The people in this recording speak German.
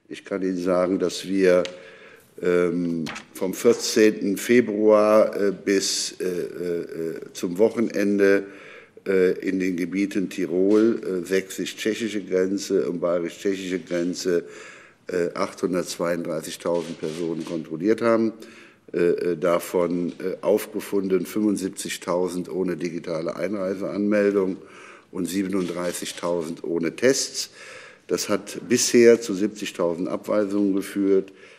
Ich kann Ihnen sagen, dass wir vom 14. Februar bis zum Wochenende in den Gebieten Tirol, sächsisch-tschechische Grenze und bayerisch-tschechische Grenze 832.000 Personen kontrolliert haben. Davon aufgefunden 75.000 ohne digitale Einreiseanmeldung und 37.000 ohne Tests. Das hat bisher zu 70.000 Abweisungen geführt.